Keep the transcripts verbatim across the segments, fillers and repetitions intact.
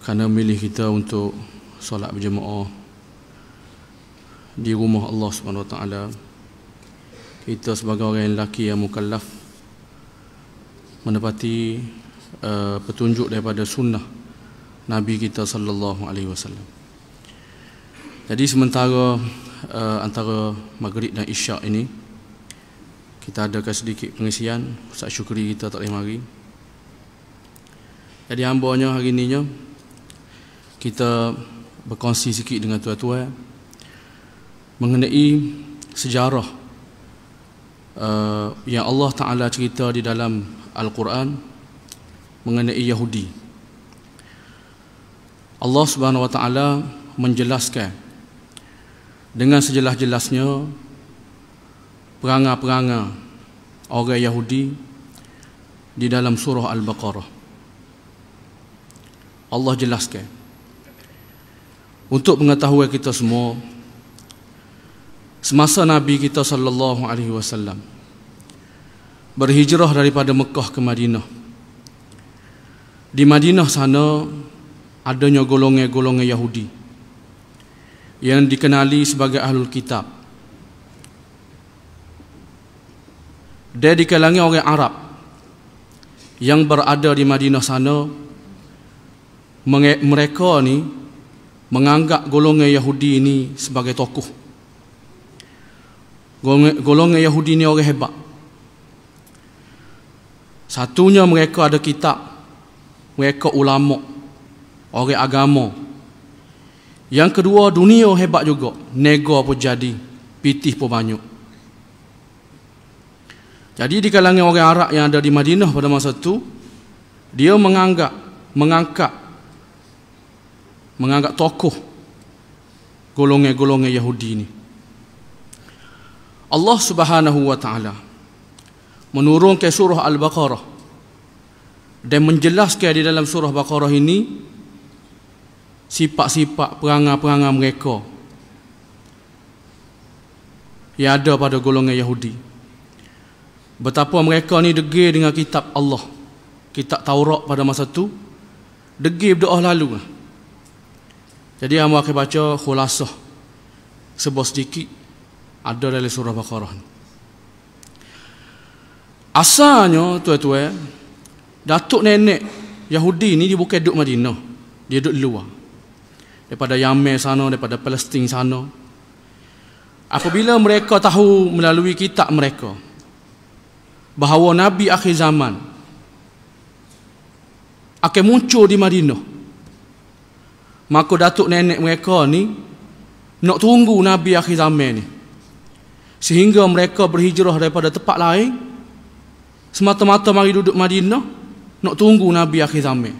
kerana milih kita untuk solat berjemaah di rumah Allah Subhanahu Wa Taala. Kita sebagai orang lelaki yang mukallaf menepati uh, petunjuk daripada sunnah Nabi kita sallallahu alaihi wasallam. Jadi sementara uh, antara maghrib dan isyak ini kita adakan sedikit pengisian. Ustaz Syukri kita tak boleh mari. Jadi hambanya hari ininya kita berkongsi sikit dengan tuan-tuan mengenai sejarah uh, yang Allah Ta'ala cerita di dalam Al-Quran mengenai Yahudi. Allah Subhanahu Wa Ta'ala menjelaskan dengan sejelas-jelasnya perangai-perangai orang Yahudi di dalam surah Al-Baqarah. Allah jelaskan untuk mengetahui kita semua, semasa Nabi kita sallallahu alaihi wasallam berhijrah daripada Mekah ke Madinah, di Madinah sana adanya golongan-golongan Yahudi yang dikenali sebagai Ahlul Kitab. Dia di kalangan orang Arab yang berada di Madinah sana, mereka ni menganggap golongan Yahudi ini sebagai tokoh. Golongan Yahudi ini orang hebat. Satunya, mereka ada kitab, mereka ulama, orang agama. Yang kedua, dunia hebat juga, nego pun jadi, pitih pun banyak. Jadi di kalangan orang Arab yang ada di Madinah pada masa itu, dia menganggap mengangkat menganggap tokoh golongan-golongan Yahudi ini. Allah Subhanahu Wa Taala menurunkan surah Al-Baqarah dan menjelaskan di dalam surah Baqarah ini sifat-sifat perangai-perangai mereka yang ada pada golongan Yahudi. Betapa mereka ni degil dengan kitab Allah, kitab Taurat pada masa itu, degil berdoa lalu. Jadi hamba akan baca khulasah sebuah sedikit ada dalam surah Baqarah. Asalnya tuan-tuan, datuk nenek Yahudi ni dia bukan duduk Madinah, dia duduk luar, daripada Yaman sana, daripada Palestin sana. Apabila mereka tahu melalui kitab mereka bahawa Nabi akhir zaman akan muncul di Madinah, maka datuk nenek mereka ni nak tunggu Nabi akhir zaman ni, sehingga mereka berhijrah daripada tempat lain semata-mata mari duduk Madinah nak tunggu Nabi akhir zaman.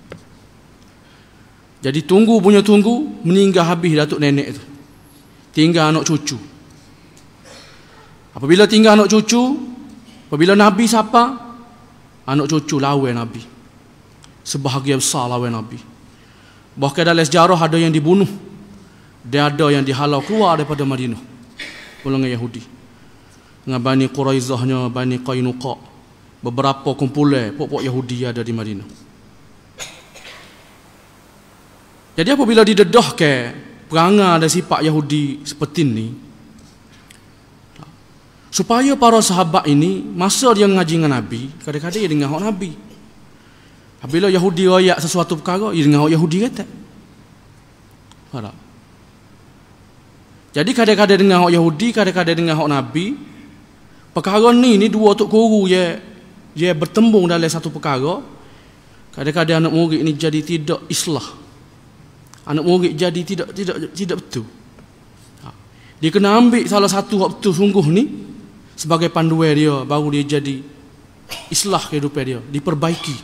Jadi tunggu punya tunggu, meninggal habis datuk nenek tu, tinggal anak cucu. Apabila tinggal anak cucu, apabila Nabi siapa, anak cucu lawan Nabi, sebahagian besar lawan Nabi. Bahkan dalam sejarah ada yang dibunuh dan ada yang dihalau keluar daripada Madinah, golongan Yahudi. Dengan Bani Quraizahnya, Bani Qainuqa, beberapa kumpulan pokok Yahudi ada di Madinah. Jadi apabila didedahkan perangai dan sifat Yahudi seperti ini, supaya para sahabat ini masa dia mengaji dengan Nabi, kadang-kadang dia dengar hak Nabi. Apabila Yahudi royak sesuatu perkara, dia dengar hak Yahudi kata. Faham? Jadi kadang-kadang dengar hak Yahudi, kadang-kadang dengar hak Nabi. Perkara ni ni dua tok guru ye ye bertembung dalam satu perkara. Kadang-kadang anak murid ni jadi tidak islah. Anak murid jadi tidak tidak tidak betul. Dia kena ambil salah satu hak betul sungguh ni sebagai panduan dia, baru dia jadi islah kehidupan dia, diperbaiki.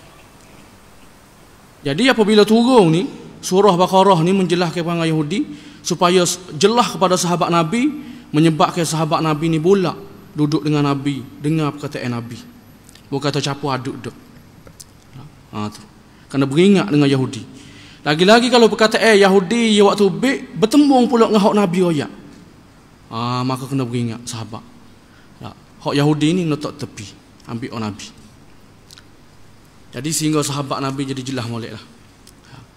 Jadi apabila turun ni surah Baqarah ni menjelaskan perangai Yahudi supaya jelas kepada sahabat Nabi, menyebabkan sahabat Nabi ni pula duduk dengan Nabi, dengar perkataan Nabi, bukan kata campur aduk duk. Ha tu. Kena beringat dengan Yahudi. Lagi-lagi kalau perkataan Yahudi ya waktu baik bertembung pula dengan hak Nabi royak. Ah, maka kena beringat sahabat. Hak Yahudi ni letak tepi, ambil orang Nabi. Jadi sehingga sahabat Nabi jadi jelas molek lah.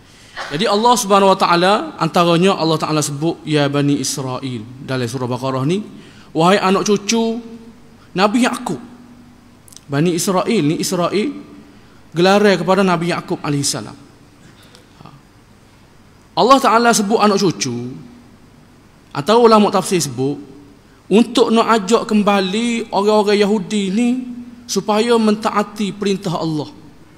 Jadi Allah Subhanahu Wa Taala antaranya Allah Taala sebut ya Bani Israel dalam surah Baqarah ni, wahai anak cucu Nabi Yaqub. Bani Israel ni, Israel gelaran kepada Nabi Yaqub alaihissalam. Allah Taala sebut anak cucu, atau ulama tafsir sebut untuk nak ajak kembali orang-orang Yahudi ni supaya mentaati perintah Allah.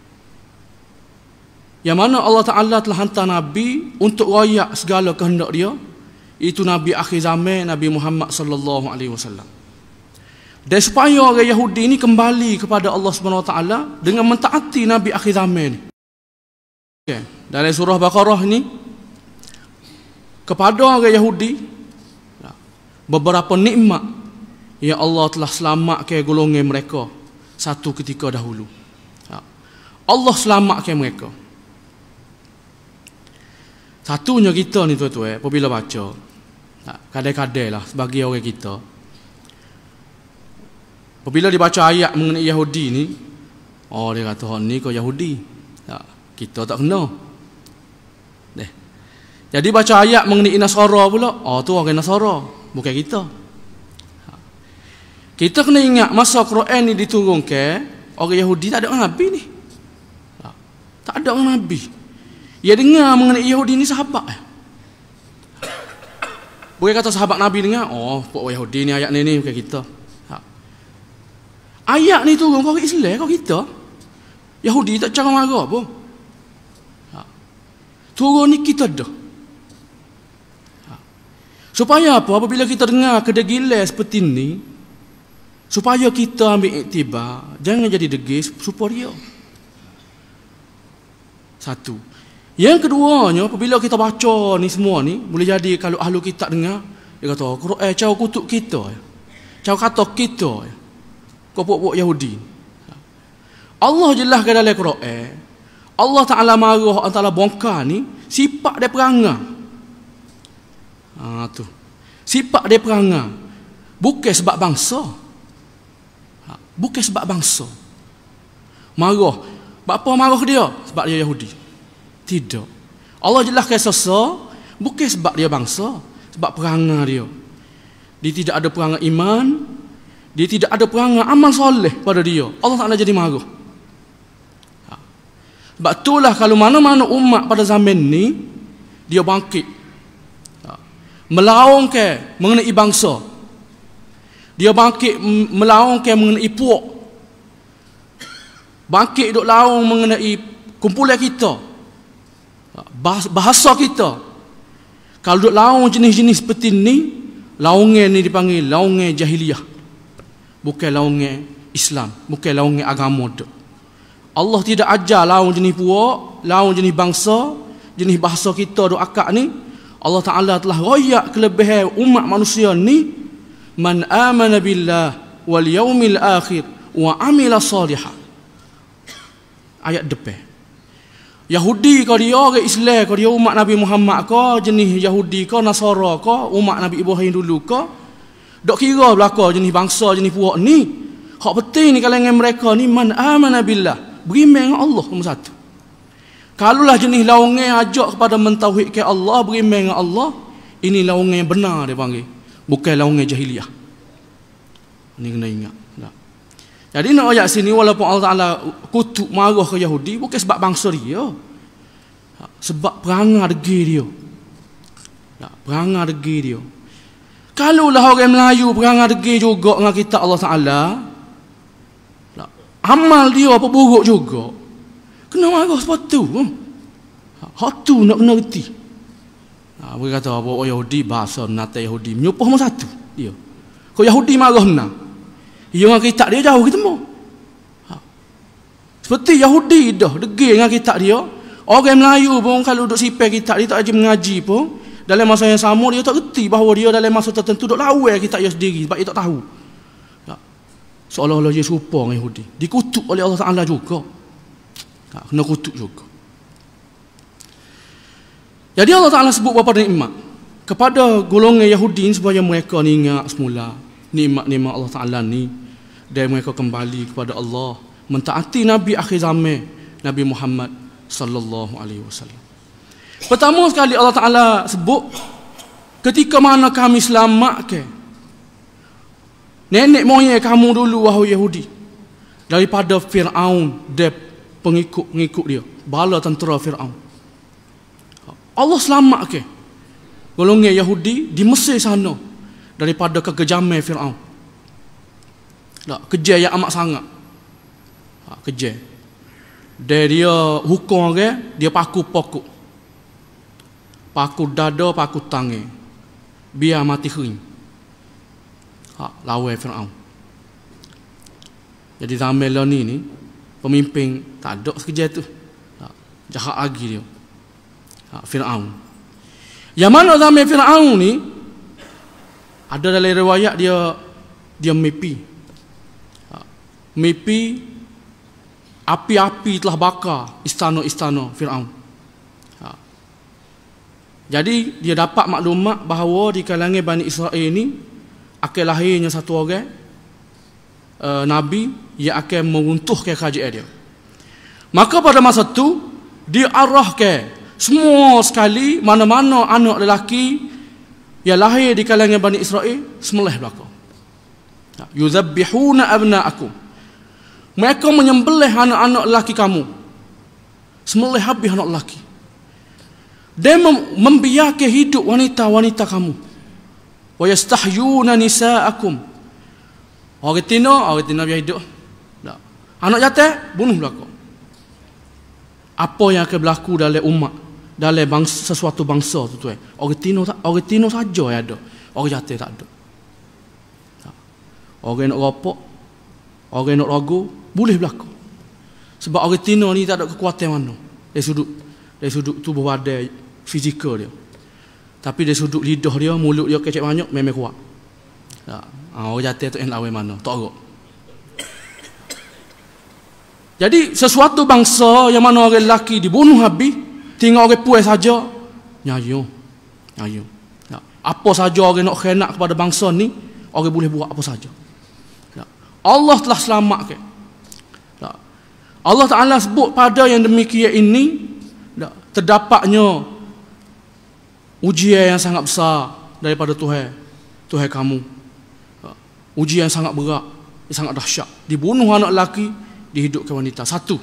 Yang mana Allah Ta'ala telah hantar Nabi untuk royak segala kehendak dia, itu Nabi akhir zaman, Nabi Muhammad sallallahu alaihi wasallam. Dan supaya orang Yahudi ini kembali kepada Allah Subhanahu Wa Taala dengan mentaati Nabi akhir zaman ni. Okay. Dalam surah Baqarah ni, kepada orang Yahudi beberapa nikmat yang Allah telah selamatkan golongan mereka satu ketika dahulu. Allah selamatkan mereka. Satunya kita ni tuan-tuan, apabila baca, kadang-kadang lah sebagai orang kita, apabila dibaca ayat mengenai Yahudi ni, oh dia kata, oh ni kau Yahudi, kita tak kena. Deh. Jadi baca ayat mengenai Nasara pula, oh tu orang Nasara, bukan kita. Kita kena ingat masa Quran ni diturunkan, orang Yahudi tak ada orang Nabi ni. Tak ada orang Nabi. Dia dengar mengenai Yahudi ni sahabat. Boleh kata sahabat Nabi dengar, oh pok Yahudi ni ayat ni ni bukan kita. Ayat ni turun kau Islam kau kita. Yahudi tak cara marah pun. Turun ni kita dah. Supaya apa? Apabila kita dengar kedegilan seperti ni, supaya kita ambil iktibar, jangan jadi degil supaya dia. Satu. Yang keduanya, apabila kita baca ni semua ni, boleh jadi kalau ahlu kitab dengar, dia kata, Quran eh, cara kutuk kita, cara kata kita, kau puak-puak Yahudi. Allah jelaskan dalam Quran, Allah Ta'ala marah antara bongkar ni, sifat dia perangai. Ha, tu. Sifat dia perangai. Bukan sebab bangsa. Ha, bukan sebab bangsa. Marah. Bapa marah dia? Sebab dia Yahudi. Tidak. Allah jelaskan sesa bukan sebab dia bangsa, sebab perangai dia. Dia tidak ada perangai iman, dia tidak ada perangai amal soleh pada dia. Allah Ta'ala jadi marah. Ha. Sebab itulah kalau mana-mana umat pada zaman ni dia bangkit, ha, melaungkan mengenai bangsa, dia bangkit melaungkan mengenai puak, bangkit duk laung mengenai kumpulan kita, bahasa kita. Kalau duk laung jenis-jenis seperti ni, laungan ni dipanggil laungan jahiliyah, bukan laungan Islam, bukan laungan agama dak. Allah tidak ajar laung jenis puak, laung jenis bangsa, jenis bahasa kita duk akak ni. Allah Ta'ala telah royak kelebihan umat manusia ni, man amana billah wal yaumil akhir wa amila salihah. Ayat depan. Yahudi kau dia, orang Islam kau dia, umat Nabi Muhammad kau, jenis Yahudi kau, Nasara kau, umat Nabi Ibrahim dulu kau, dok kira belaka jenis bangsa, jenis puak ni. Hak penting ni kalangan mereka ni, man amana billah, beriman dengan Allah nombor satu. Kalulah jenis laungan ajak kepada mentauhidkan Allah, beriman dengan Allah, ini laungan yang benar dia panggil, bukan laungan jahiliyah. Ini kena ingat. Jadi nak ayat sini, walaupun Allah Ta'ala kutuk marah ke Yahudi, bukan sebab bangsa dia, sebab perangai degil dia. Perangai degil dia. Kalaulah orang Melayu perangai degil juga dengan kitab Allah Ta'ala, amal dia apa buruk juga, kena marah sebab tu. Hak tu nak kena reti. Mereka kata, bawa Yahudi, bahasa menata Yahudi, menyumpah nombor satu dia. Kau Yahudi marah menang, ia dengan kitab dia jauh kita mau. Ha. Seperti Yahudi dah degil dengan kitab dia. Orang Melayu pun kalau duduk sipir kitab dia, tak aja mengaji pun, dalam masa yang sama dia tak reti bahawa dia dalam masa tertentu duk lawai kitab dia sendiri sebab dia tak tahu. Ha. Seolah-olah dia serupa dengan Yahudi. Dikutuk oleh Allah Ta'ala juga. Ha. Kena kutuk juga. Jadi Allah Ta'ala sebut beberapa nikmat kepada golongan Yahudi supaya mereka ni ingat semula nikmat-nikmat Allah Ta'ala ni, dan mereka kembali kepada Allah, mentaati Nabi akhir zaman, Nabi Muhammad sallallahu alaihi wasallam. Pertama sekali Allah Ta'ala sebut, ketika mana kami selamatkan nenek moyang kamu dulu wahai Yahudi daripada Fir'aun dan pengikut-pengikut dia, bala tentera Fir'aun. Allah selamatkan golongan Yahudi di Mesir sana daripada kekejaman Fir'aun. Tak, kejam yang amat sangat. Ha, kejam. Dia dia hukum orang, dia paku pokok. Paku dada, paku tangan. Biar mati kering. Ha, lawan Fir'aun. Jadi zaman lah ni ni, pemimpin tak ada sekejap tu. Ha, jahat lagi dia. Ha, Fir'aun. Yang mana zaman Fir'aun ni, ada dalam riwayat dia dia mimpi. Mimpi api-api telah bakar istana-istana Fir'aun. Ha. Jadi dia dapat maklumat bahawa di kalangan Bani Israel ini akan lahirnya satu orang uh, Nabi yang akan meruntuhkan kerajaan dia. Maka pada masa itu dia arahkan semua sekali mana-mana anak lelaki yang lahir di kalangan Bani Israel sembelih belaka. Ha. Yuzabbihuna abna'akum. Mereka menyembelih anak-anak lelaki kamu. Sembelih habis anak lelaki. Dan mem- membiarkan hidup wanita-wanita kamu. Wa yastahyuna nisa'akum. Orang tina, orang tina biar hidup. Tak. Anak jatuh, bunuh belaka. Apa yang akan berlaku dalam umat, dalam bangsa, sesuatu bangsa tu tuan. Orang tina tak, orang tina saja yang ada. Orang jatuh tak ada. Tak. Orang nak rapok, orang nak ragu, boleh berlaku. Sebab orang tina ni tak ada kekuatan mana dari sudut dari sudut tubuh badan fizikal dia. Tapi dari sudut lidah dia, mulut dia kecek banyak, memang kuat. Ha, orang jatuh tu yang lawan mana, tak ada. Jadi sesuatu bangsa yang mana orang lelaki dibunuh habis, tinggal orang puas saja, nyayo. Nyayo. Ha, apa saja orang nak khianat kepada bangsa ni, orang boleh buat apa saja. Ha, Allah telah selamatkan. Allah Ta'ala sebut pada yang demikian ini terdapatnya ujian yang sangat besar daripada Tuhan Tuhan kamu. Ujian yang sangat berat, yang sangat dahsyat. Dibunuh anak lelaki, dihidupkan wanita. Satu.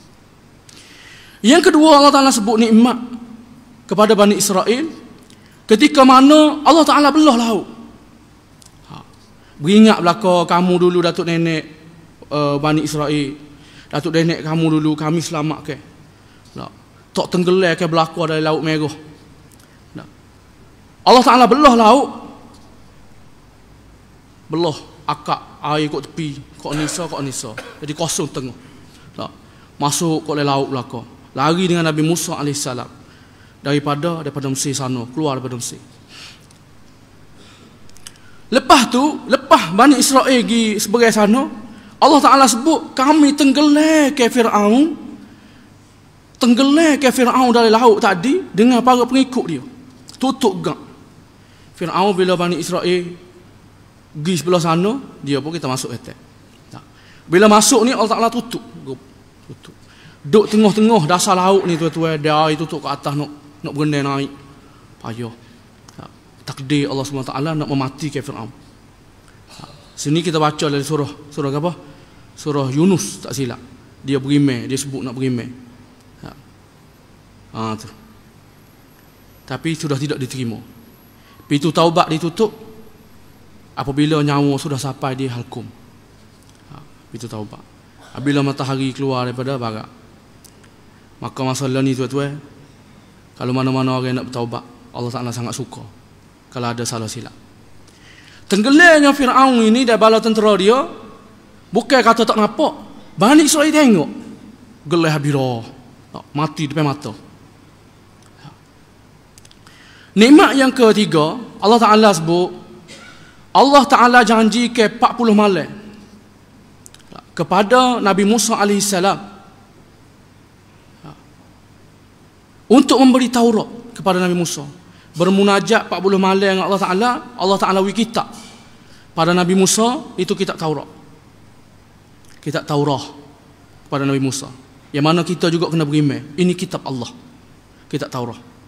Yang kedua, Allah Ta'ala sebut nikmat kepada Bani Israel ketika mana Allah Ta'ala belah laut. Beringat belaka kamu dulu datuk nenek uh, Bani Israel, datuk nenek kamu dulu kami selamatkan. Tak, tak tenggelam ke berlaku dari laut merah. Tak. Allah Ta'ala belah laut, belah akak air kat tepi, kat Nisa, kat Nisa. Jadi kosong tengah. Tak. Masuk kat laut belaka. Lari dengan Nabi Musa alaihissalam daripada daripada Mesir sana, keluar daripada Mesir. Lepas tu, lepas Bani Israel pergi sebagai sana, Allah Ta'ala sebut kami tenggelam ke Fir'aun, tenggelam ke Fir'aun dari laut tadi dengan para pengikut dia. Tutup gak. Fir'aun bila Bani Israel pergi sebelah sana, dia pun kita masuk atas. Bila masuk ni Allah Ta'ala tutup. Tutup. Duk tengah-tengah dasar laut ni tuan-tuan, dia air tutup ke atas nak nak berenang naik. Payah. Takdir Allah subhanahu wa taala nak mematikan Fir'aun. Sini kita baca dari surah surah apa? Surah Yunus tak silap. Dia berimeh, dia sebut nak berimeh. Ha. Ha tu. Tapi sudah tidak diterima. Pintu taubat ditutup apabila nyawa sudah sampai di halkum. Ha, pintu taubat. Apabila matahari keluar daripada barat. Maka masalah ni tuan-tuan, kalau mana-mana orang nak bertaubat, Allah Ta'ala sangat suka kalau ada salah silap. Tenggelamnya Fir'aun ini dan bala tentera dia, bukan kata tak nampak. Bani Israel tengok, gelah habirah, mati depan mata. Nikmat yang ketiga, Allah Ta'ala sebut, Allah Ta'ala janji ke empat puluh malam kepada Nabi Musa alaihissalam untuk memberi Taurat kepada Nabi Musa. Bermunajat empat puluh malam dengan Allah Ta'ala, Allah Ta'ala beri kitab pada Nabi Musa, itu kitab Taurat. Kitab Taurat kepada Nabi Musa. Yang mana kita juga kena beriman. Ini kitab Allah. Kitab Taurat.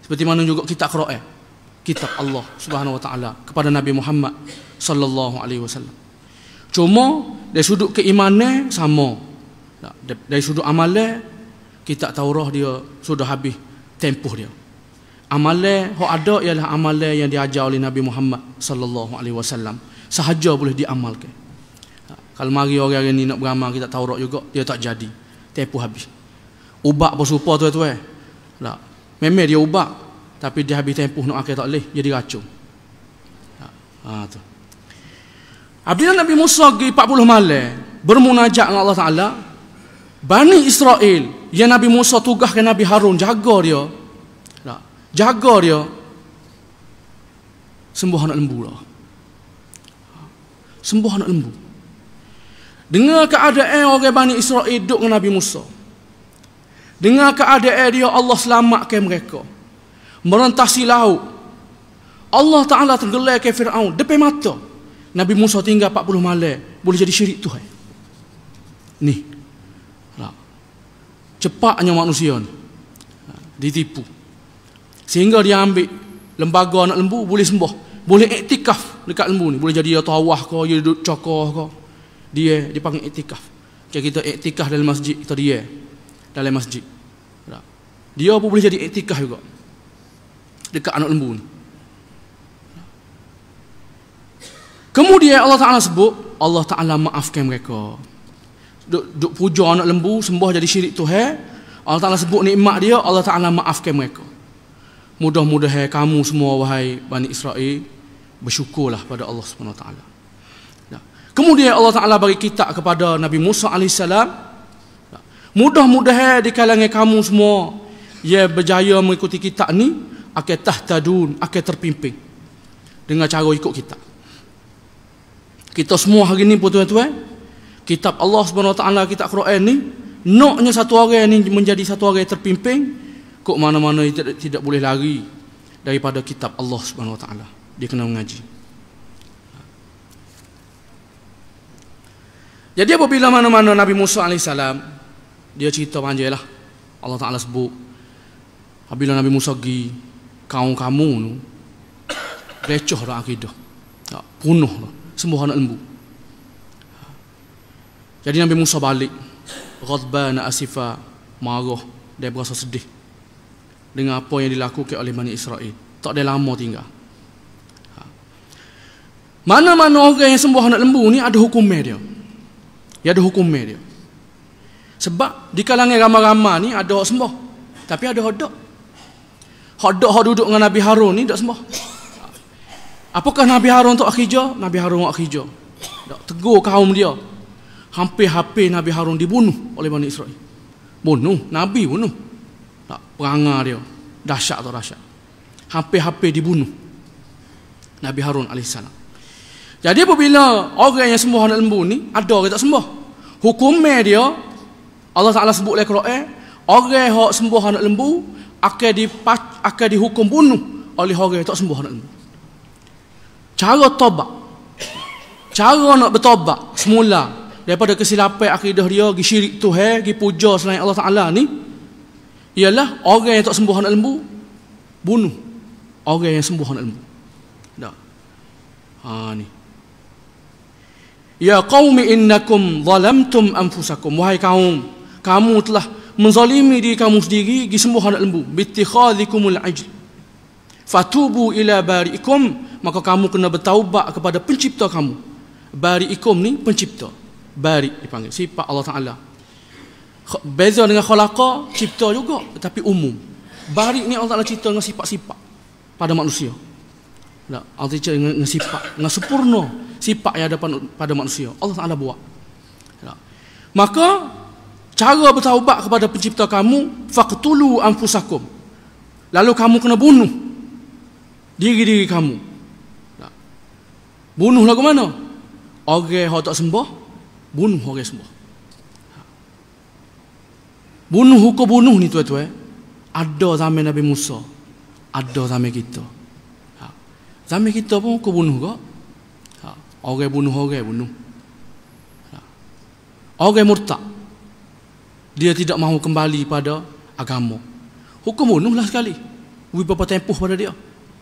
Seperti mana juga kitab Quran, kitab Allah Subhanahu wa taala kepada Nabi Muhammad sallallahu alaihi wasallam. Cuma dari sudut keimanan sama. Dari sudut amalan, kitab Taurat dia sudah habis tempoh dia. Amalan yang ada ialah amalan yang diajar oleh Nabi Muhammad sallallahu alaihi wasallam. Sahaja boleh diamalkan. Kalau mari orang ni nak beramal kitab Taurat juga, dia tak jadi. Tempoh habis. Ubak bersupa tuan-tuan. Tak. Memang dia ubak, tapi dia habis tempoh nak akhir tak boleh, jadi racun. Ha tu. Apabila Nabi Musa pergi empat puluh malam bermunajat dengan Allah Taala, Bani Israel yang Nabi Musa tugaskan Nabi Harun jaga dia. Tak. Jaga dia sembuh anak lembu lah. Sembuh anak lembu. Dengar keadaan orang Bani Israel duduk dengan Nabi Musa. Dengar keadaan dia, Allah selamatkan mereka. Merentasi laut. Allah Ta'ala tenggelam ke Fir'aun depan mata. Nabi Musa tinggal empat puluh malam, boleh jadi syirik Tuhan. Ni. Cepatnya manusia ni. Ditipu. Sehingga dia ambil lembaga anak lembu, boleh sembuh. Boleh iktikaf dekat lembu ni. Boleh jadi dia tawah ke, dia duduk cokoh ke. Dia dipanggil iktikaf. Macam kita iktikaf dalam masjid, kita dia dalam masjid. Dia pun boleh jadi iktikaf juga dekat anak lembu ni. Kemudian Allah Ta'ala sebut, Allah Ta'ala maafkan mereka. Duk, duk puja anak lembu, sembah jadi syirik Tuhan. Allah Ta'ala sebut nikmat dia, Allah Ta'ala maafkan mereka. Mudah-mudahan kamu semua wahai Bani Israel bersyukurlah pada Allah Subhanahu Wa Ta'ala. Kemudian Allah Ta'ala bagi kitab kepada Nabi Musa alaihissalam. Mudah-mudahan di kalangan kamu semua yang berjaya mengikuti kitab ni akan tahtadun, akan terpimpin dengan cara ikut kitab. Kita semua hari ni pun tuan-tuan, kitab Allah Subhanahu Wa Ta'ala, kitab Quran ni, naknya satu orang ni menjadi satu orang yang terpimpin, kok mana-mana tidak, tidak boleh lari daripada kitab Allah Subhanahu Wa Ta'ala. Dia kena mengaji. Jadi apabila mana-mana Nabi Musa alaihissalam, dia cerita panjang lah. Allah Ta'ala sebut, apabila Nabi Musa pergi, kaum kamu tu recoh dah akidah, punuh dah, sembuh anak lembu. Jadi Nabi Musa balik, ghadban asifa, marah dan berasa sedih dengan apa yang dilakukan oleh Bani Israel. Tak ada lama tinggal. Mana-mana orang yang sembuh anak lembu ni ada hukumnya dia. Dia ada hukumnya dia. Sebab di kalangan ramai-ramai ni ada hak sembah, tapi ada hak tak. Hak tak hak duduk dengan Nabi Harun ni tak sembah. Apakah Nabi Harun tu akhija? Nabi Harun akhija. Tak tegur kaum dia. Hampir-hampir Nabi Harun dibunuh oleh Bani Israel. Bunuh, Nabi bunuh. Tak, perangai dia dahsyat atau dahsyat. Hampir-hampir dibunuh Nabi Harun alaihissalam. Jadi apabila orang yang sembuh anak lembu ni ada orang tak sembuh, hukumnya dia Allah Ta'ala sebut dalam Quran, orang yang sembuh anak lembu akan dipac, akan dihukum bunuh oleh orang yang tak sembuh anak lembu. Cara tobat, cara nak bertobat semula daripada kesilapan akidah dia, pergi syirik Tuhan, pergi puja selain Allah Ta'ala ni, ialah orang yang tak sembuh anak lembu bunuh orang yang sembuh anak lembu. Dah. Ha ni. Ya qaumi innakum zalamtum anfusakum, wahai kaum, kamu telah menzalimi diri kamu sendiri, pergi sembuh anak lembu, bittikhadhikumul ajl fatubu ila bari'ikum, maka kamu kena bertaubat kepada pencipta kamu. Bari'ikum ni pencipta, bari dipanggil sifat Allah Ta'ala. Beza dengan khalaqa, cipta juga tetapi umum. Bari ni Allah Ta'ala cipta dengan sifat-sifat pada manusia. Tak, Allah cipta dengan, dengan sifat, dengan sempurna sifat yang ada pada manusia. Allah Ta'ala buat. Tak. Maka cara bertaubat kepada pencipta kamu, faqtulu anfusakum, lalu kamu kena bunuh diri-diri kamu. Tak. Bunuh lagu mana? Orang yang tak sembah, bunuh orang yang sembah. Bunuh hukum bunuh ni tuan-tuan, ada zaman Nabi Musa, ada zaman kita. Ha. Zaman kita pun hukum bunuh ke? Ha. Orang bunuh orang bunuh. Ha. Orang murtad, dia tidak mahu kembali pada agama, hukum bunuhlah sekali. Wi berapa tempoh pada dia.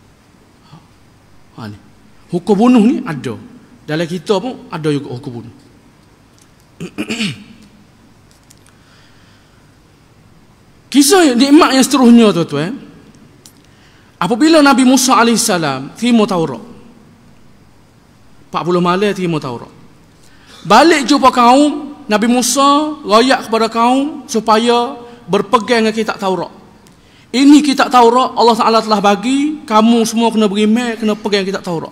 Ha, ni. Hukum bunuh ni ada. Dalam kita pun ada juga hukum bunuh. Kisah nikmat yang seterusnya tuan-tuan, apabila Nabi Musa alaihissalam terima Taurat, empat puluh malam terima Taurat, balik jumpa kaum, Nabi Musa royak kepada kaum supaya berpegang dengan kitab Taurat. Ini kitab Taurat Allah Ta'ala telah bagi, kamu semua kena beriman, kena pegang kitab Taurat.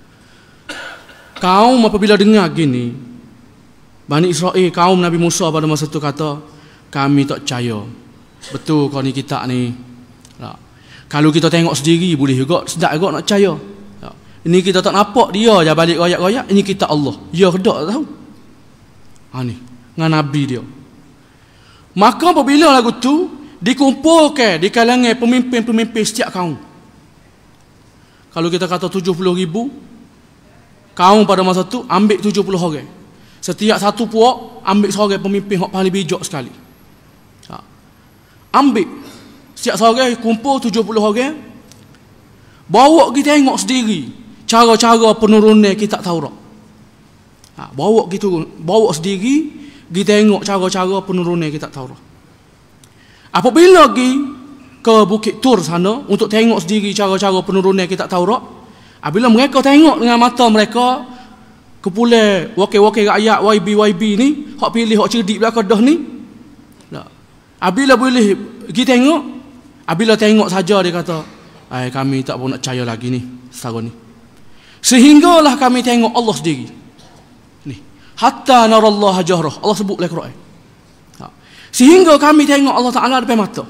Kaum apabila dengar gini, Bani Israel, kaum Nabi Musa pada masa itu kata, kami tak percaya. Betul kau ni kitab ni. Tak. Kalau kita tengok sendiri boleh juga, sedap juga nak percaya. Tak. Ini kita tak nampak dia je balik royak-royak, ini kitab Allah. Ya ke tak tahu. Ha ni, dengan Nabi dia. Maka apabila lagu tu dikumpulkan di kalangan pemimpin-pemimpin setiap kaum. Kalau kita kata tujuh puluh ribu kaum pada masa tu, ambil tujuh puluh orang. Setiap satu puak ambil seorang pemimpin yang paling bijak sekali. Ha. Ambil setiap seorang kumpul tujuh puluh orang, bawa kita tengok sendiri cara-cara penurunan kitab Taurat. Ha, bawa gitu, bawa sendiri kita tengok cara-cara penurunan kitab Taurat. Apabila pergi ke Bukit Tur sana untuk tengok sendiri cara-cara penurunan kitab Taurat, apabila mereka tengok dengan mata mereka, kepulai wakil-wakil rakyat Y B Y B ni, hak pilih hak cerdik belakang dah ni. Tak. Apabila boleh pergi tengok, apabila tengok saja dia kata, "Ai kami tak pun nak percaya lagi ni, setara ni." Sehinggalah kami tengok Allah sendiri. Ni, hatta narallaha jahrah. Allah sebut dalam Quran. Tak. Sehingga kami tengok Allah Taala depan mata.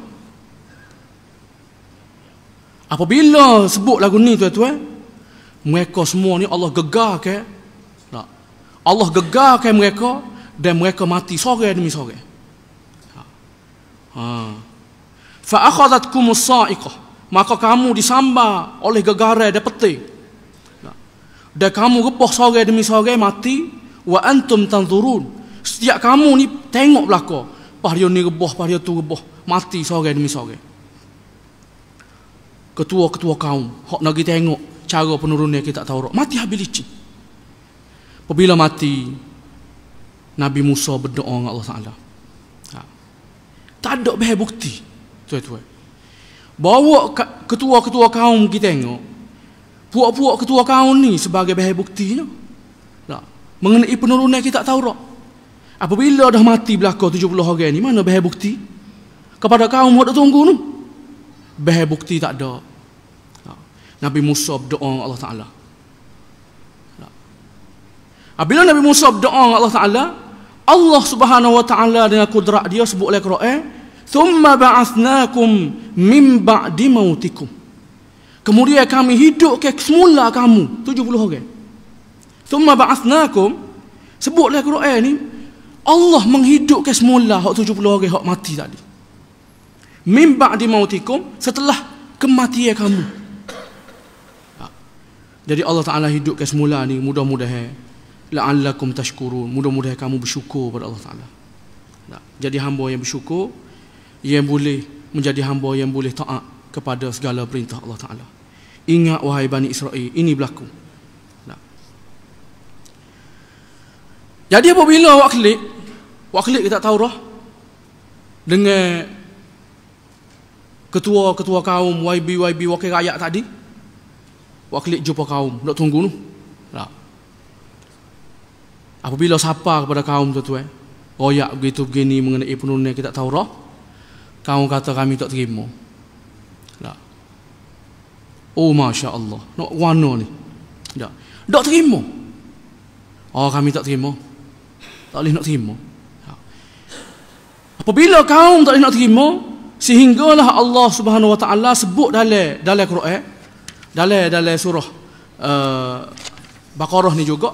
Apabila sebut lagu ni tuan-tuan, mereka semua ni Allah gegarkan. Tak. Allah gegarkan mereka dan mereka mati seorang demi seorang. Ha. Fa akhadhatkumus sa'iqah, maka kamu disambar oleh gegaran dan petir. Dan kamu rebah seorang demi seorang mati, wa antum tanzurun. Setiap kamu ni tengok belaka, pas dia ni rebah, pas dia tu rebah, mati seorang demi seorang. Ketua-ketua kaum hak nak kita tengok cara penurunan kitab Taurat, mati habis licin. Apabila mati, Nabi Musa berdoa dengan Allah Taala. Ha. Tak ada bahaya bukti, tuan-tuan. Bawa ketua-ketua kaum kita tengok, puak-puak ketua kaum ni sebagai bahaya buktinya. Tak. Mengenai penurunan kitab Taurat. Apabila dah mati belaka tujuh puluh orang ni, mana bahaya bukti? Kepada kaum yang tunggu tu, bahaya bukti tak ada. Tak. Nabi Musa berdoa dengan Allah Taala. Apabila Nabi Musa berdoa dengan Allah Taala, Allah Subhanahu wa taala dengan kudrat dia sebut dalam Quran, "Tsumma ba'atsnakum min ba'di mautikum." Kemudian kami hidupkan semula kamu tujuh puluh orang. "Tsumma ba'atsnakum", sebut dalam Quran ni Allah menghidupkan semula hak tujuh puluh orang hak mati tadi. Min ba'di mautikum, setelah kematian kamu. Jadi Allah Taala hidupkan semula ni, mudah-mudahan la'allakum tashkurun, mudah-mudahan kamu bersyukur pada Allah Taala. Jadi hamba yang bersyukur, yang boleh menjadi hamba yang boleh taat kepada segala perintah Allah Taala. Ingat wahai Bani Israel, ini berlaku. Jadi apabila awak klik, awak klik kitab Taurat dengan ketua-ketua kaum Y B Y B wakil rakyat tadi, awak klik jumpa kaum, nak tunggu tu. Tak. Apabila sapa kepada kaum tuan-tuan, royak begitu begini mengenai penurunan kitab Taurat, kaum kata kami tak terima. Tak. Oh Masya Allah, nak warna ni. Tak. Tak terima. Oh kami tak terima. Tak boleh nak terima. Tak. Apabila kaum tak boleh nak terima, sehinggalah Allah Subhanahu wa taala sebut dalam dalam Quran, dalam dalam surah uh, Baqarah ni juga,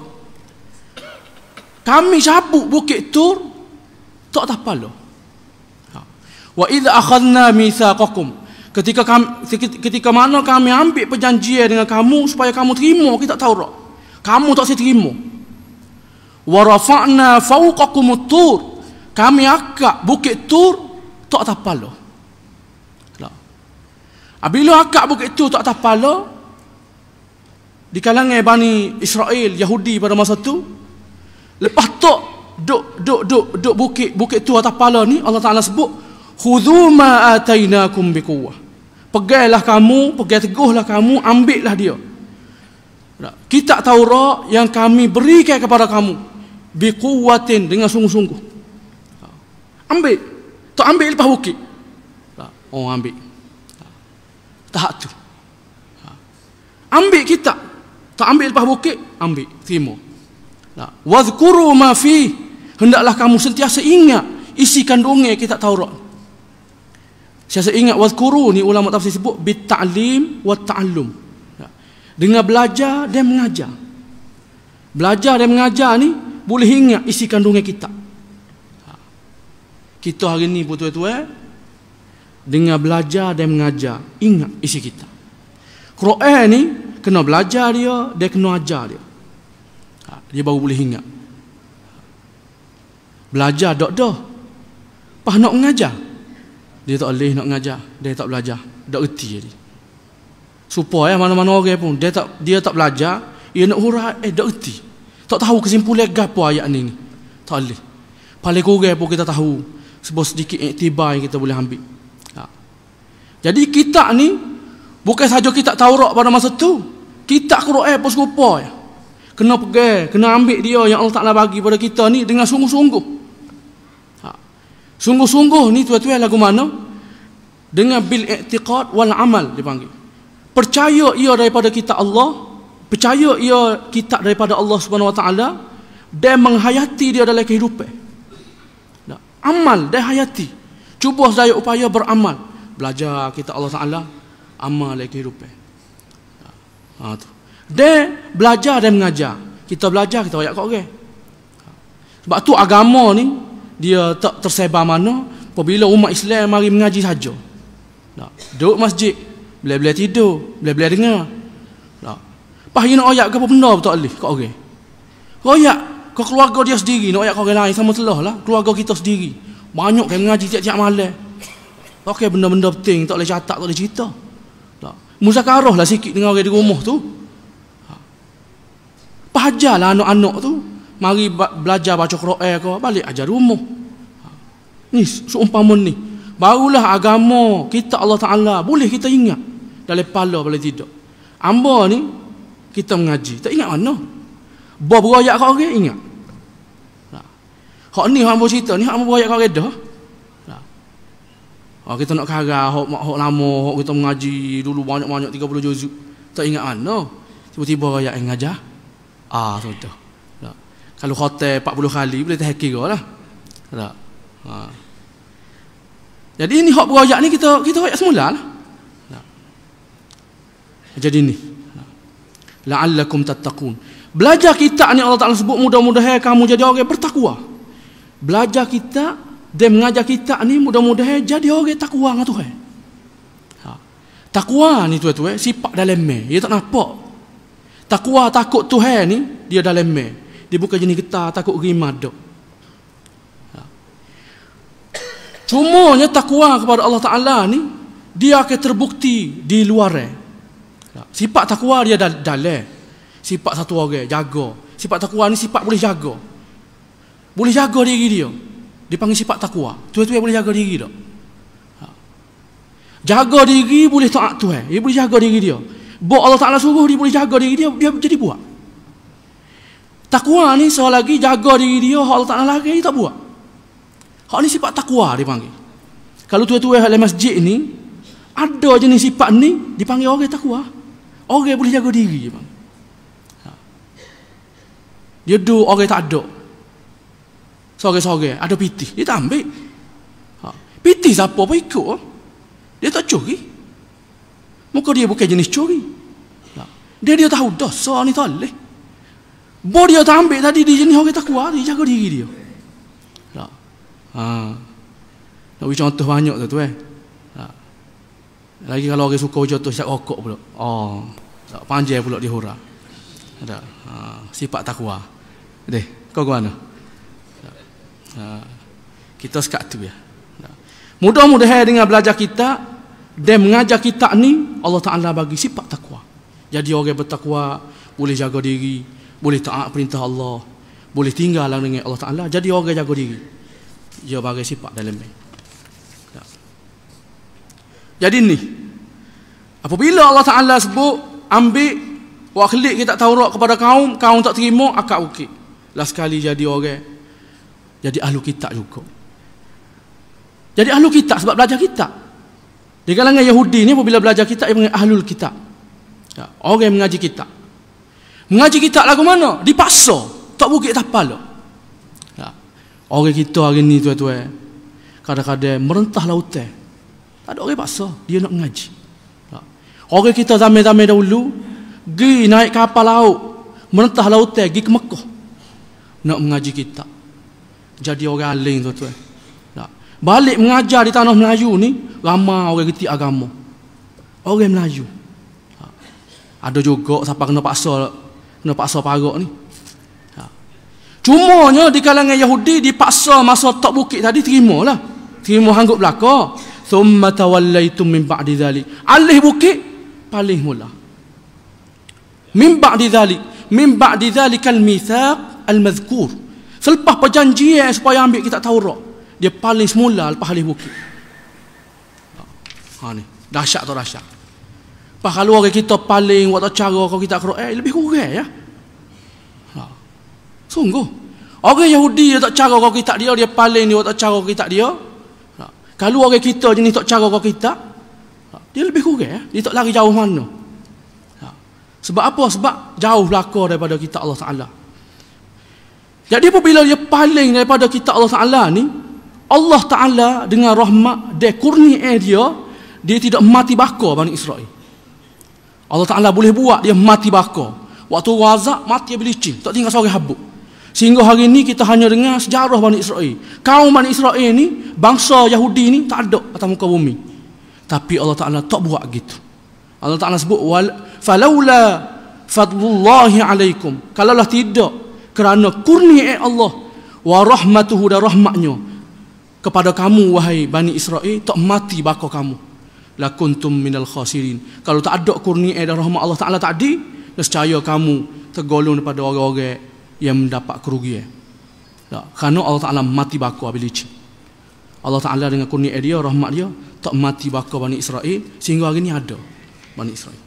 kami cabut Bukit Tur tak tapal. Wa idza akhadna mitsaqakum, ketika kami, ketika mana kami ambil perjanjian dengan kamu supaya kamu terima kitab Taurat, kamu tak saya terima. Wa rafa'na fawqakumut tur, kami angkat Bukit Tur tak tapal. Bila akak bukit tu tak atas kepala, di kalangan Bani Israel, Yahudi pada masa tu, lepas tu duk duk duk duk bukit bukit tu atas kepala ni, Allah Taala sebut khudhu ma atainakum biquwwah. Pegailah kamu, pegai teguhlah kamu, ambillah dia. Kitab Taurat yang kami berikan kepada kamu biquwwatin, dengan sungguh-sungguh. Ambil. Tak ambil lepas bukit. Oh, ambil. Tahap tu. Ambil kitab. Tak ambil lepas bukit, ambil, terima. Wadhkuru ma fi, hendaklah kamu sentiasa ingat isi kandungnya kitab Taurat. Sentiasa ingat wadhkuru ni ulama tafsir sebut bit ta'lim wa ta'allum. Dengan belajar dan mengajar. Belajar dan mengajar ni boleh ingat isi kandungnya kitab. Kita hari ni betul-betul dengan belajar dan mengajar, ingat isi kitab. Quran ni kena belajar dia, dia kena ajar dia. Dia baru boleh ingat. Belajar dok dah. Pas nak mengajar, dia tak boleh nak mengajar, dia tak belajar, tak reti dia. Supaya mana-mana orang pun dia tak dia tak belajar, dia nak huraikan eh tak reti. Tak tahu kesimpulan gapo ayat ni ni. Tak boleh. Paling kurang pun kita tahu sebab sedikit iktibar yang kita boleh ambil. Ha. Jadi kitab ni bukan saja kitab Taurat pada masa tu, kitab Quran pun serupa ya. Kena pegang, kena ambil dia yang Allah Taala bagi pada kita ni dengan sungguh-sungguh. Ha. Sungguh-sungguh ni tuan-tuan lagu mana? Dengan bil i'tiqad wal amal dipanggil. Percaya ia daripada kitab Allah, percaya ia kitab daripada Allah Subhanahu Wa Taala, dan menghayati dia dalam kehidupan. Amal dan hayati. Cuba sedaya upaya beramal. Belajar kitab Allah Taala, amal dalam kehidupan. Ha tu. Dan belajar dan mengajar. Kita belajar, kita ayat kat orang. Sebab tu agama ni dia tak tersebar mana apabila umat Islam mari mengaji saja. Nah, duduk masjid, bila-bila tidur, bila-bila dengar. Nah. Pas nak ayat ke apa benda pun tak boleh kat orang. Ayat ke keluarga dia sendiri, nak ayat ke orang lain sama telah lah, keluarga kita sendiri. Banyak yang mengaji tiap-tiap malam. Okey, benda-benda penting tak boleh catat, tak boleh cerita. Tak. Muzakarah lah sikit dengan orang di rumah tu. Pahajarlah anak-anak tu mari belajar baca Quran ke, balik ajar rumah. Ni seumpama ni. Barulah agama kita Allah Taala boleh kita ingat dalam kepala boleh tidak. Amba ni kita mengaji, tak ingat mana. Bah berayak kat orang ingat. Hak ni hak ambo cerita ni hak ambo berayak kat orang dah. Ha, kita nak karang hak hak lama, hak kita mengaji dulu banyak-banyak tiga puluh juzuk. Tak ingat mana. Tiba-tiba rakyat yang ngajar. Ah, sudah. Tak. Kalau khatam empat puluh kali boleh tak kira lah. Tak. Ha. Jadi ini hak berayak ni kita kita rakyat semula lah. Tak. Jadi ni. La'allakum tattaqun. Belajar kitab ni Allah Taala sebut mudah-mudahan kamu jadi orang bertakwa. Belajar kitab dan mengajar kitab ni mudah-mudahan jadi orang takwa dengan Tuhan. Ha. Takwa ni tuan-tuan sifat dalam me, dia tak nampak. Takwa takut Tuhan ni dia dalam me. Dia bukan jenis getar takut rimad dok. Ha. Cumanya takwa kepada Allah Taala ni dia akan terbukti di luar. Ha. Sifat takwa dia dalam. Sifat satu orang jaga. Sifat takwa ni sifat boleh jaga. Boleh jaga diri dia. Dipanggil sifat takwa. Tuan-tuan boleh jaga diri tak? Ha. Jaga diri boleh taat Tuhan. Dia boleh jaga diri dia. Buat Allah Taala suruh dia boleh jaga diri dia, dia jadi buat. Takwa ni soal lagi jaga diri dia, Allah Taala lagi dia tak buat. Hak ni sifat takwa dipanggil. Kalau tuan-tuan dalam masjid ni ada jenis sifat ni dipanggil orang takwa. Orang boleh jaga diri dia. Ha. Dia duduk orang tak ada. Sore-sore ada piti, dia tak ambil. Ha. Piti siapa pun ikut. Dia tak curi. Muka dia bukan jenis curi. Ha. Dia dia tahu dosa ni tak boleh. Bo dia tak ambil tadi dia jenis orang takwa, dia jaga diri dia. Ha. Ha. Nak beri contoh banyak tu tu eh. Ha. Lagi kalau orang suka contoh syak rokok pula. Oh, tak panjang pula dia hura. Ada. Ha. Sifat takwa. Deh, kau ke mana? Ha, kita sekat tu ya. Mudah-mudahan dengan belajar kita Dan mengajar kita ni, Allah Ta'ala bagi sifat takwa. Jadi orang bertakwa boleh jaga diri, boleh taat perintah Allah, boleh tinggal dengan Allah Ta'ala. Jadi orang jaga diri. Dia bagi sifat dalam ni. Ya. Jadi ni, apabila Allah Ta'ala sebut, ambil waklik kita Taurat kepada kaum, kaum tak terima, akak bukit. Last sekali jadi orang, jadi ahlu kitab juga. Jadi ahlu kitab sebab belajar kitab. Di kalangan Yahudi ni apabila belajar kitab, dia panggil ahlul kitab. Ya, orang yang mengaji kitab. Mengaji kitab lagu mana? Dipaksa. Tak bukit tak apa. Ya. Orang kita hari ni tuan-tuan, kadang-kadang merentah lautan. Tak ada orang paksa, dia nak mengaji. Ya. Orang kita zaman-zaman dahulu, pergi naik kapal laut, merentah lautan, pergi ke Mekah. Nak mengaji kitab. Jadi orang alim tuan-tuan. Ya. Balik mengajar di tanah Melayu ni, ramai orang reti agama. Orang Melayu. Ya. Ada juga siapa kena paksa, kena paksa parak ni. Ya. Cumanya di kalangan Yahudi dipaksa masa tak bukit tadi, terimalah. Terima hanggup belaka. Thumma tawallaitum min ba'di dhalik. Alih bukit, paling mula. Min ba'di dhalik. Min ba'di dhalikal mithaq al-madhkur. Selepas perjanjian supaya ambil kitab Taurat, dia paling semula lepas alih bukit. Ha ni, dahsyat atau dahsyat. Pas kalau orang kita paling waktu cara kau kitab Quran, eh, lebih kurang ya. Ha. Sungguh. Orang Yahudi dia tak cara kau kitab dia, dia paling dia waktu cara kau kitab dia. Ha. Kalau orang kita jenis tak cara kau kitab, ha, dia lebih kurang ya. Dia tak lari jauh mana. Ha. Sebab apa? Sebab jauh belaka daripada kitab Allah Ta'ala. Jadi apabila dia paling daripada kitab Allah Ta'ala ni, Allah Ta'ala dengan rahmat dia kurnia dia, dia tidak mati bakar Bani Israel. Allah Ta'ala boleh buat dia mati bakar. Waktu wazak mati dia belicin, tak tinggal seorang habuk. Sehingga hari ni kita hanya dengar sejarah Bani Israel. Kaum Bani Israel ni, bangsa Yahudi ni tak ada atas muka bumi. Tapi Allah Ta'ala tak buat gitu. Allah Ta'ala sebut wal falaula fadlullahi alaikum. Kalaulah tidak kerana kurnia Allah wa rahmatuhu dan rahmatnya kepada kamu wahai Bani Israel, tak mati bakar kamu. La kuntum minal khasirin. Kalau tak ada kurnia dan rahmat Allah Ta'ala tadi, nescaya kamu tergolong daripada orang-orang yang mendapat kerugian. Tak, kerana Allah Ta'ala mati bakar bilicin. Allah Ta'ala dengan kurnia dia, rahmat dia, tak mati bakar Bani Israel, sehingga hari ni ada Bani Israel.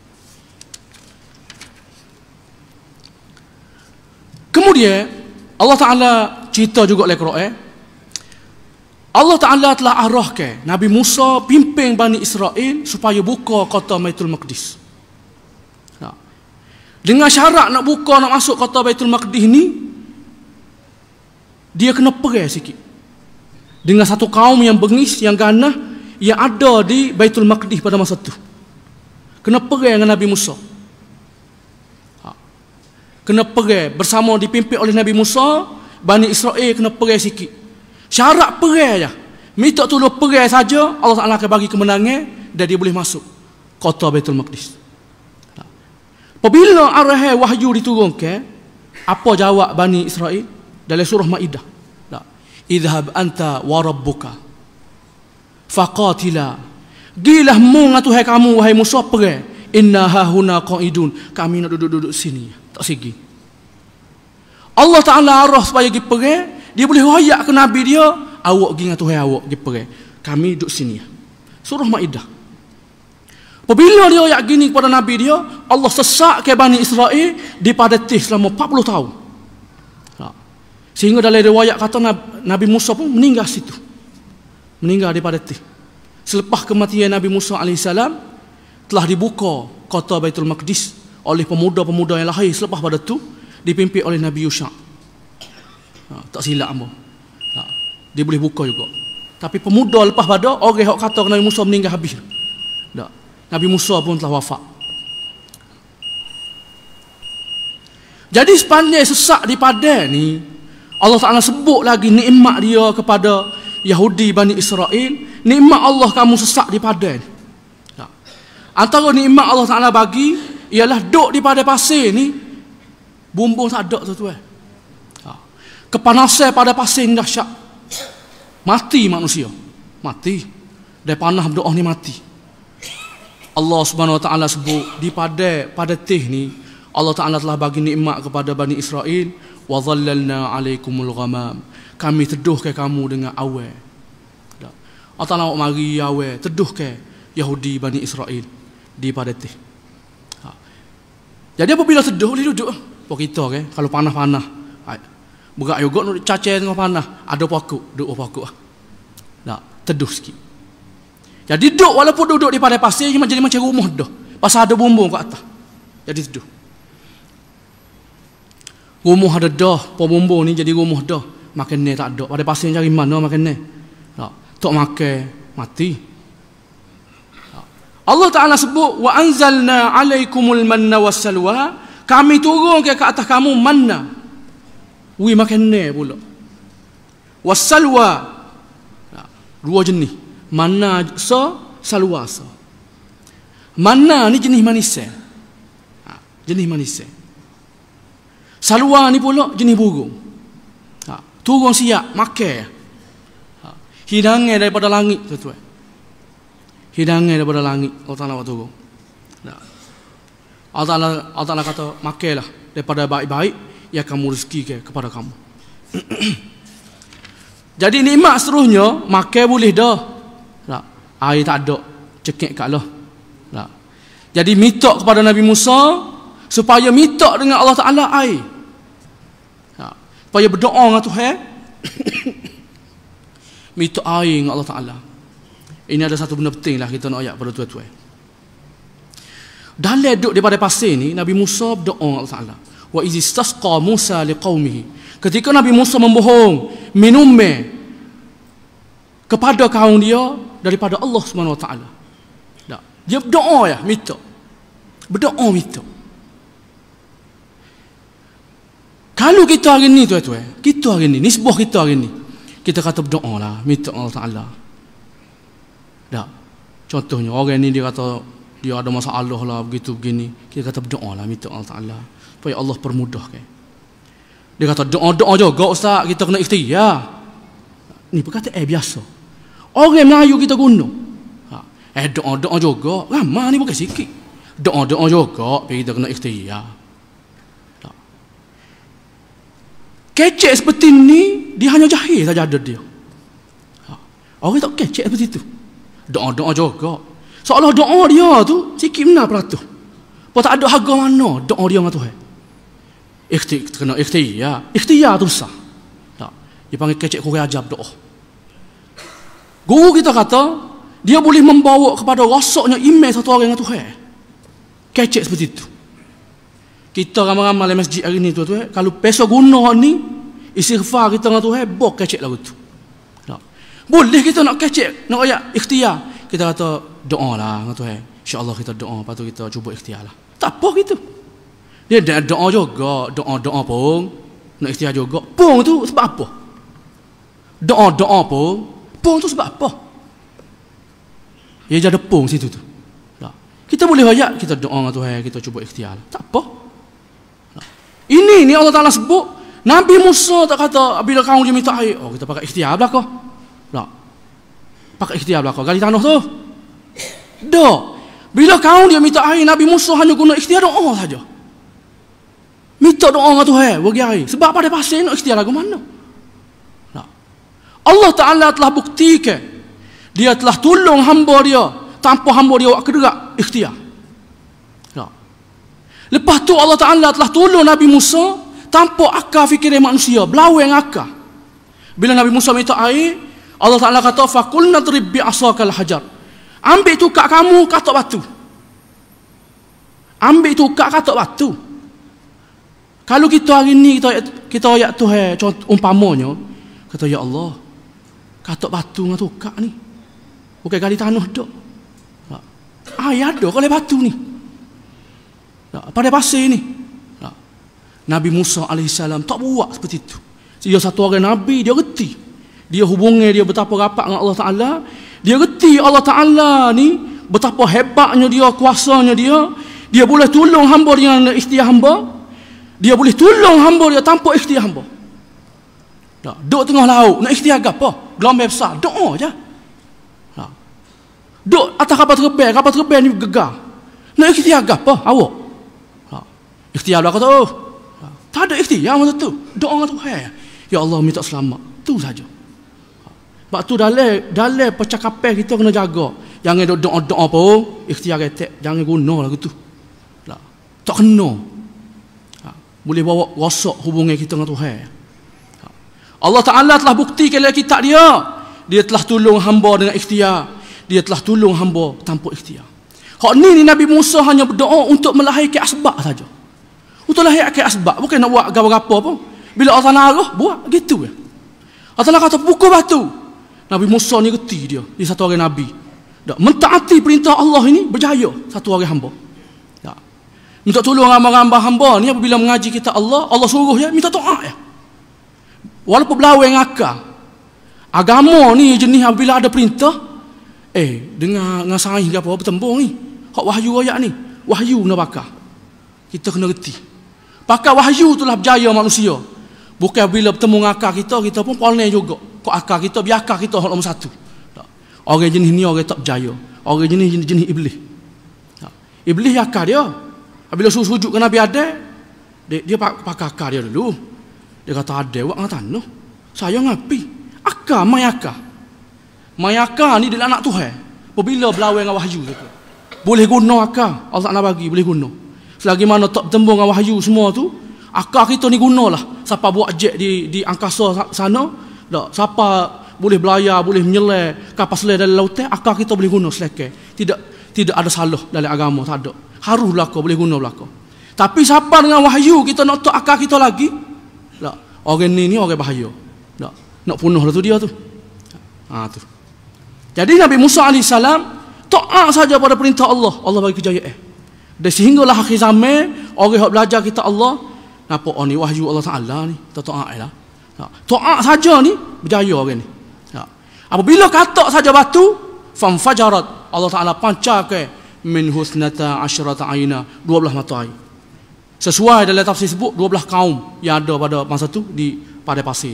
Kemudian Allah Ta'ala cerita juga oleh Quran, Allah Ta'ala telah arahkan Nabi Musa pimpin Bani Israel supaya buka kota Baitul Maqdis. Nah, dengan syarat nak buka, nak masuk kota Baitul Maqdis ni, dia kena perang sikit dengan satu kaum yang bengis, yang ganah, yang ada di Baitul Maqdis pada masa tu. Kena perang dengan Nabi Musa. Kena perang bersama dipimpin oleh Nabi Musa. Bani Israel kena perang sikit. Syarat perang je, minta tolong perang saja, Allah Ta'ala akan bagi kemenangan dan dia boleh masuk kota Baitul Maqdis. Apabila arahan wahyu diturunkan, apa jawab Bani Israel dalam surah Maidah? Idhab anta wa rabbuka faqatila. Gilah mu dengan Tuhan kamu wahai Musa perang. Inna hahuna qaidun. Kami nak duduk-duduk sini. Tak segi. Allah Ta'ala arah supaya pergi perang, dia boleh royak ke Nabi dia, awak pergi dengan Tuhan awak pergi perang, kami duduk sini. Surah Maidah. Apabila dia royak gini kepada Nabi dia, Allah sesak ke Bani Israel di Padetih selama empat puluh tahun. Sehingga dalam riwayat kata Nabi Musa pun meninggal situ, meninggal di Padetih. Selepas kematian Nabi Musa alaihissalam, telah dibuka kota Baitul Maqdis oleh pemuda-pemuda yang lahir selepas pada tu, dipimpin oleh Nabi Yusha. Ha, tak silap apa. Ha, dia boleh buka juga. Tapi pemuda lepas pada, orang yang kata Nabi Musa meninggal habis. Tak. Nabi Musa pun telah wafat. Jadi sepanjang sesak di Padan ni, Allah Ta'ala sebut lagi nikmat dia kepada Yahudi Bani Israel. Nikmat Allah kamu sesak di Padan. Ha. Antara nikmat Allah Ta'ala bagi ialah duduk di pada pasir ni, bumbung tak ada tu-tuan. Ha. Kepanasan pada pasir ni dahsyat. Mati manusia. Mati. Dari panah berdoa ni mati. Allah Subhanahu Wa Taala sebut di pada pada tih ni Allah Taala telah bagi nikmat kepada Bani Israel, wa dhallalna alaikumul ghamam. Kami teduhkan kamu dengan awan. Allah Taala mari awan teduhkan Yahudi Bani Israel di pada tih. Ha. Jadi apabila teduh boleh duduk. Pok kita kan kalau panas-panas. Berat juga nak cacai dengan panas, ada pokok, duduk pokok. Tak, teduh sikit. Jadi duduk walaupun duduk di padang pasir jadi macam rumah dah. Pasal ada bumbung kat atas. Jadi teduh. Rumah ada dah, po bumbung ni jadi rumah dah. Makan ni tak ada. Padang pasir cari mana makan ni? Tak, tak makan mati. Tak. Allah Taala sebut wa anzalna alaikumul manna wassalwa. Kami turun ke atas kamu manna. Wi makan ni pula. Wassalwa. Tak. Dua jenis. Manna so, salwa so. Manna ni jenis manis. Ha, jenis manis. Salwa ni pula jenis burung. Ha, turun siap makan. Ha, hidangan daripada langit tuan-tuan. Hidangan daripada langit Allah Taala turun. Ha. Allah Taala Allah Taala kata makanlah daripada baik-baik yang kamu rezeki ke kepada kamu. Jadi nikmat seterusnya makan boleh dah. Tak. Air tak ada, cekik kat Allah. Tak. Jadi minta kepada Nabi Musa supaya minta dengan Allah Taala air. Tak. Supaya berdoa dengan Tuhan. Minta air dengan Allah Taala. Ini ada satu benda penting lah kita nak ayat pada tuan-tuan. Dalam duduk daripada pasir ni Nabi Musa berdoa dengan Allah Taala. Wa iz istasqa Musa liqaumihi. Ketika Nabi Musa membohong minum kepada kaum dia daripada Allah Subhanahu Wa Taala. Tak. Dia berdoa ya, minta. Berdoa minta. Kalau kita hari ni tuan-tuan, kita hari ni, nisbah kita hari ni, kita kata berdoa lah, minta Allah Taala. Tak. Contohnya orang ni dia kata dia ada masalah lah begitu begini, kita kata berdoa lah, minta Allah Taala supaya Allah permudahkan. Dia kata doa-doa juga ustaz, kita kena ikhtiar. Ni perkataan biasa. Orang Melayu kita guna. Ha. Eh doa-doa juga. Ramai ni bukan sikit. Doa-doa juga. Kita kena ikhtiar. Tak. Kecek seperti ni, dia hanya jahil saja ada dia. Ha. Orang tak kecek seperti itu. Doa-doa juga. Seolah doa dia tu, sikit benar peratus. Apa tak ada harga mana doa dia dengan Tuhan. Ikhtiar, kena ikhtiar. Ikhtiar tu besar. Tak. Dia panggil kecek kurang ajab doa. Guru kita kata, dia boleh membawa kepada rosaknya iman satu orang dengan Tuhan. Kecek seperti itu. Kita ramai-ramai dalam masjid hari ni tuan-tuan, kalau besok guna ni, istighfar kita dengan Tuhan, bok kecek lagu tu. Tak. Boleh kita nak kecek, nak ayat ikhtiar. Kita kata, doa lah dengan Tuhan. InsyaAllah kita doa, lepas tu kita cuba ikhtiar lah. Tak apa gitu. Dia ada doa juga, doa-doa pun, nak ikhtiar juga. Pun tu sebab apa? Doa-doa pun, pung tu sebab apa? Ia jadi pung situ tu. Tak. Kita boleh ayat, kita doa dengan Tuhan, kita cuba ikhtiar. Tak apa. Tak. Ini ni Allah Taala sebut, Nabi Musa tak kata bila kaum dia minta air, oh kita pakai ikhtiar belaka. Tak. Pakai ikhtiar belaka, gali tanah tu. Dah. Bila kaum dia minta air, Nabi Musa hanya guna ikhtiar doa saja. Minta doa dengan Tuhan, bagi air. Sebab pada pasir nak ikhtiar lagu mana? Allah Ta'ala telah buktikan dia telah tolong hamba dia tanpa hamba dia buat kegerak ikhtiar. Tak. Lepas tu Allah Ta'ala telah tolong Nabi Musa tanpa akal fikiran manusia, belawang akal. Bila Nabi Musa minta air, Allah Ta'ala kata faqul nadrib bi asakal hajar. Ambil tukak kamu katak batu. Ambil tukak katak batu. Kalau kita hari ni kita kita ayat Tuhan contoh umpamanya kata ya Allah, katak batu dengan tukak ni bukan gali tanah dak. Tak. Air ada kalau batu ni. Tak. Pada pasir ni. Tak. Nabi Musa alaihissalam tak buat seperti itu. Dia satu orang Nabi, dia reti. Dia hubungi dia betapa rapat dengan Allah Ta'ala. Dia reti Allah Ta'ala ni betapa hebatnya dia, kuasanya dia. Dia boleh tolong hamba dia dengan ikhtiar hamba. Dia boleh tolong hamba dia tanpa ikhtiar hamba. Tak. Duduk tengah laut, nak ikhtiar apa? Gelombang besar, doa je. Tak. Duk atas kapal terbang, kapal terbang ni gegar. Nak ikhtiar apa? Awak. Ha. Ikhtiar lah kata, oh. Ha. Tak ada ikhtiar masa tu. Doa dengan Tuhan. Ya Allah minta selamat. Tu saja. Ha. Sebab tu dalam dalam percakapan kita kena jaga. Jangan doa-doa apa, oh. Ikhtiar ketek. Jangan guna lagu tu. Ha. Tak kena. Ha. Boleh bawa rosak hubungan kita dengan Tuhan. Ha. Allah Ta'ala telah buktikan dalam kitab dia. Dia telah tolong hamba dengan ikhtiar. Dia telah tolong hamba tanpa ikhtiar. Hak ni, ni Nabi Musa hanya berdoa untuk melahirkan asbab saja. Untuk lahirkan asbab, bukan nak buat apa-apa pun. Bila Allah Ta'ala buat gitu ya. Allah Ta'ala kata pukul batu. Nabi Musa ni reti dia, dia satu orang nabi. Tak mentaati perintah Allah ini berjaya satu orang hamba. Tak. Minta tolong hamba-hamba hamba ni apabila mengaji kitab Allah, Allah suruh dia minta doa ya. Walaupun berlawan akal. Agama ni jenis apabila ada perintah, eh, dengar dengan sains ke apa bertembung ni. Hak wahyu ayat ni. Wahyu kena bakar. Kita kena reti. Pakar wahyu itulah berjaya manusia. Bukan bila bertemu dengan akal kita, kita pun polne juga. Kok akal kita, biar akal kita hak nombor satu. Tak. Orang jenis ni orang tak berjaya. Orang jenis jenis, jenis iblis. Tak. Iblis akal dia. Bila suruh sujud ke Nabi Adam, dia, dia pakai akal dia dulu. Dia kata ada awak ngata noh. Saya ngapi? Akal, mai akal. Mayaka ni dia anak Tuhan. Apabila berlawan dengan wahyu tu, boleh guna akal. Allah nak bagi boleh guna. Selagi mana tak bertembung dengan wahyu semua tu, akal kita ni gunalah. Siapa buat jet di di angkasa sana, tak. Siapa boleh belayar, boleh menyelam kapal selam dalam lautan, akal kita boleh guna selekai. Tidak tidak ada salah dalam agama, tak ada. Harus belaka, boleh guna belaka. Tapi siapa dengan wahyu kita nak tak akal kita lagi, tak. Orang ni ni orang bahaya. Tak. Nak punuh lah tu dia tu. Ha tu. Jadi Nabi Musa alaihissalam taat saja pada perintah Allah. Allah bagi kejayaan. Dan sehinggalah akhir zaman orang yang belajar kitab Allah, nampak oh ni wahyu Allah Taala ni, tak taat lah. Taat saja ni berjaya orang ni. Apabila katak saja batu, famfajarat, Allah Taala pancarkan min husnata asyrata aina, dua belas mata air. Sesuai dalam tafsir sebut dua belas kaum yang ada pada masa tu di padang pasir.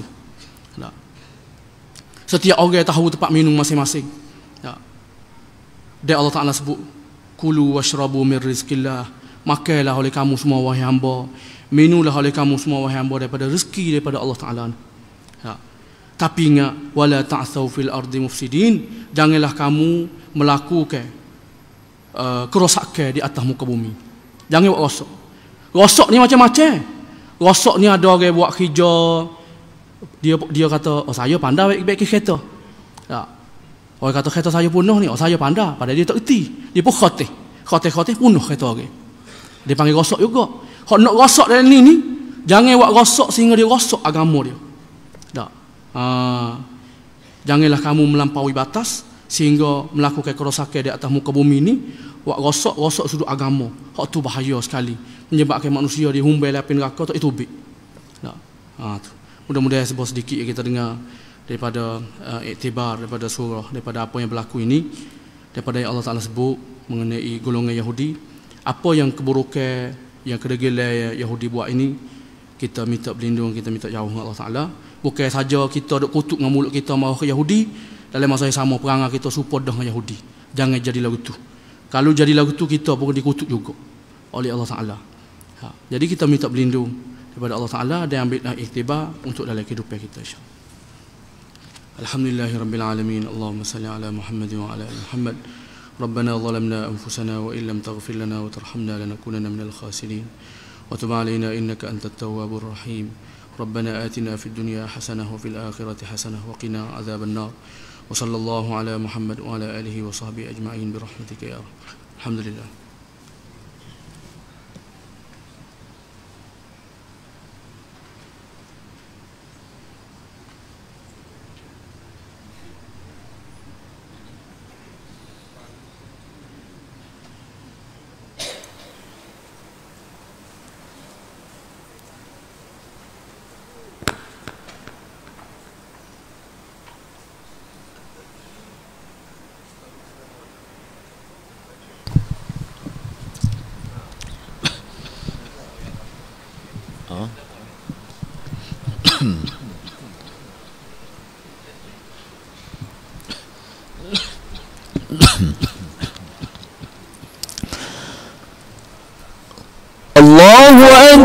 Setiap orang tahu tempat minum masing-masing. Ya. Dan Allah Ta'ala sebut, kulu washrabu min rizqillah. Makanlah oleh kamu semua wahai hamba. Minumlah oleh kamu semua wahai hamba daripada rezeki daripada Allah Ta'ala. Ya. Tapi ingat, wala ta'thaw fil ardi mufsidin. Janganlah kamu melakukan uh, kerosakan di atas muka bumi. Jangan buat rosak. Rosak ni macam-macam. Rosak ni ada orang buat kerja, dia dia kata, oh saya pandai baik-baik kereta. Tak. Orang kata kereta saya punah ni, oh saya pandai. Padahal dia tak erti. Dia pun khoteh. Khoteh-khoteh punah kereta orang. Dia panggil rosak juga. Hak nak rosak dalam ni ni, jangan buat rosak sehingga dia rosak agama dia. Tak. Ha. Janganlah kamu melampaui batas sehingga melakukan kerosakan di atas muka bumi ni. Buat rosak, rosak sudut agama. Hak tu bahaya sekali. Menyebabkan manusia dihumbai api neraka tak itu baik. Tak. Ha tu. Mudah-mudahan sebuah sedikit yang kita dengar daripada uh, iktibar, daripada surah, daripada apa yang berlaku ini, daripada yang Allah Ta'ala sebut mengenai golongan Yahudi, apa yang keburukan, yang kedegilan Yahudi buat ini, kita minta berlindung, kita minta jauh dengan Allah Ta'ala. Bukan saja kita duk kutuk dengan mulut kita marah ke Yahudi, dalam masa yang sama perangai kita serupa dengan Yahudi. Jangan jadi lagu tu. Kalau jadi lagu tu, kita pun dikutuk juga oleh Allah Ta'ala. Ha. Jadi kita minta berlindung kepada Allah Ta'ala dan ambillah iktibar untuk dalam kehidupan kita, insyaAllah. Alhamdulillahirabbil alamin. Allahumma salli ala Muhammad wa ala ali Muhammad. Rabbana zalamna anfusana wa illam taghfir lana wa tarhamna lanakunanna minal khasirin. Wa tub alaina innaka antat tawwabur rahim. Rabbana atina fid dunya hasanah wa fil akhirati hasanah wa qina adzaban nar. Wa sallallahu ala Muhammad wa ala alihi wa sahbihi ajma'in bi rahmatika ya rabb. Alhamdulillah.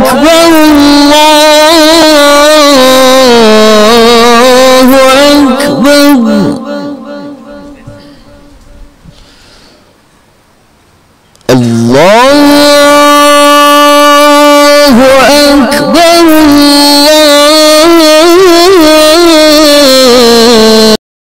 أكبر الله أكبر الله